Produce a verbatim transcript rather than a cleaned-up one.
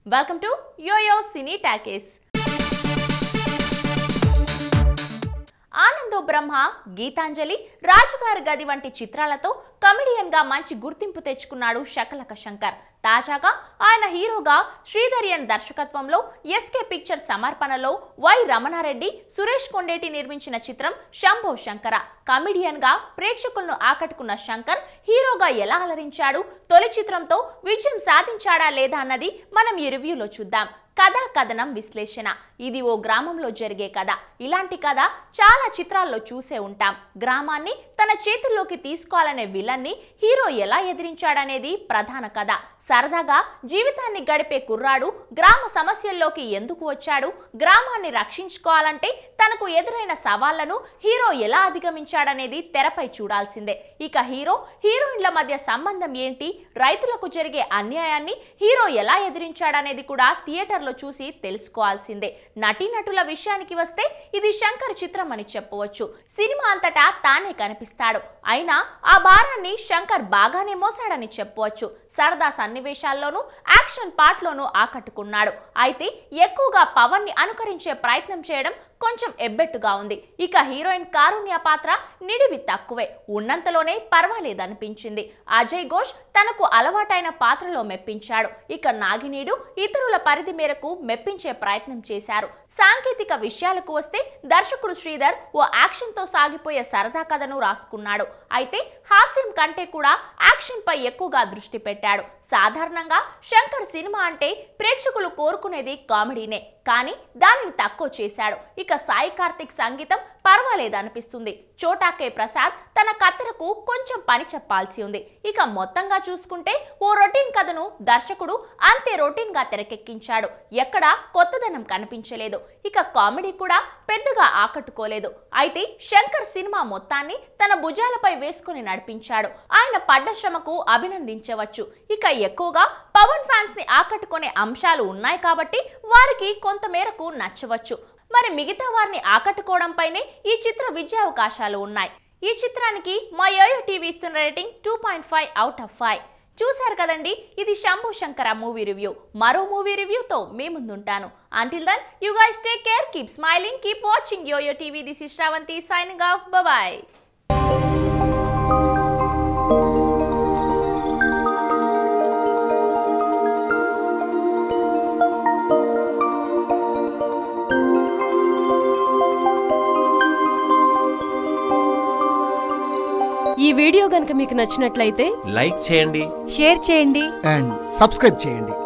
Welcome to Yo-Yo Cine Takis. Anando బ్రహ్మ, గీతాంజలి, రాజుగారి గది వంటి చిత్రాలతో కమెడియన్ గా మంచి గుర్తింపు తెచ్చుకున్నాడు శకలక శంకర్. తాజాగా ఆయన హీరోగా శ్రీధరియన్ దర్శకత్వంలో ఎస్కే పిక్చర్ సమర్పణలో వై రమణారెడ్డి, సురేష్ కొండేటి నిర్మించిన చిత్రం శంభో శంకర. కమెడియన్ గా ప్రేక్షకులను ఆకట్టుకున్న శంకర్ హీరోగా ఎలా అలరించాడు, తొలి చిత్రంతో విజయం సాధించాడా లేదా అన్నది మనం ఈ రివ్యూలో చూద్దాం. కథా కథనం విశ్లేషణ. ఇది ఓ గ్రామంలో జరిగే కథ. ఇలాంటి కథ చాలా చిత్రాల్లో చూసే ఉంటాం. గ్రామాన్ని తన చేతుల్లోకి తీసుకోవాలనే విలన్ని హీరో ఎలా ఎదిరించాడనేది ప్రధాన కథ. సరదాగా జీవితాన్ని గడిపే కుర్రాడు గ్రామ సమస్యల్లోకి ఎందుకు వచ్చాడు, గ్రామాన్ని రక్షించుకోవాలంటే తనకు ఎదురైన సవాళ్లను హీరో ఎలా అధిగమించాడనేది తెరపై చూడాల్సిందే. ఇక హీరో హీరోయిన్ల మధ్య సంబంధం ఏంటి, రైతులకు జరిగే అన్యాయాన్ని హీరో ఎలా ఎదిరించాడనేది కూడా థియేటర్లో చూసి తెలుసుకోవాల్సిందే. నటీనటుల విషయానికి వస్తే ఇది శంకర్ చిత్రం అని చెప్పవచ్చు. సినిమా అంతటా తానే కనిపిస్తాడు. అయినా ఆ భారాన్ని శంకర్ బాగానే మోసాడని చెప్పవచ్చు. సరదా సన్నివేశాల్లోనూ యాక్షన్ పార్ట్లోనూ ఆకట్టుకున్నాడు. అయితే ఎక్కువగా పవన్ ని అనుకరించే ప్రయత్నం చేయడం కొంచెం ఎబ్బెట్టుగా ఉంది. ఇక హీరోయిన్ కారుణ్య పాత్ర నిడివి తక్కువే, ఉన్నంతలోనే పర్వాలేదనిపించింది. అజయ్ ఘోష్ తనకు అలవాటైన పాత్రలో మెప్పించాడు. ఇక నాగినీడు ఇతరుల పరిధి మేరకు మెప్పించే ప్రయత్నం చేశారు. సాంకేతిక విషయాలకు వస్తే దర్శకుడు శ్రీధర్ ఓ యాక్షన్ తో సాగిపోయే సరదా కథను రాసుకున్నాడు. అయితే హాస్యం కంటే కూడా యాక్షన్ పై ఎక్కువగా దృష్టి పెట్టాడు. సాధారణంగా శంకర్ సినిమా అంటే ప్రేక్షకులు కోరుకునేది కామెడీనే, కానీ దానిని తక్కువ చేశాడు. ఇక సాయి కార్తిక్ సంగీతం పర్వాలేదనిపిస్తుంది. చోటాకే ప్రసాద్ తన కథలకు కొంచెం పని చెప్పాల్సి ఉంది. ఇక మొత్తంగా చూసుకుంటే ఓ రొటీన్ కథను దర్శకుడు అంతే రొటీన్ గా తెరకెక్కించాడు. ఎక్కడా కొత్తదనం కనిపించలేదు. ఇక కామెడీ కూడా పెద్దగా ఆకట్టుకోలేదు. అయితే శంకర్ సినిమా మొత్తాన్ని తన భుజాలపై వేసుకుని నడిపించాడు. ఆయన పడ్డ శ్రమకు అభినందించవచ్చు. ఇక ఎక్కువగా పవన్ ఫ్యాన్స్ ని ఆకట్టుకునే అంశాలు ఉన్నాయి కాబట్టి వారికి కొంత మేరకు నచ్చవచ్చు. మరి మిగతా వారిని ఆకట్టుకోవడంపైనే ఈ చిత్ర విజయావకాశాలు ఉన్నాయి. ఈ చిత్రానికి మా యోయో టీవీ ఇస్తున్న rating two point five out of five. చూశారు కదండి, ఇది శంభో శంకర మూవీ రివ్యూ. మరో మూవీ రివ్యూతో మీ ముందుంటాను. Until then you guys take care, keep smiling, keep watching YoYo TV. This is Shravanthi signing off. Bye. ఈ వీడియో గనుక మీకు నచ్చినట్లయితే లైక్ చేయండి, షేర్ చేయండి అండ్ సబ్స్క్రైబ్ చేయండి.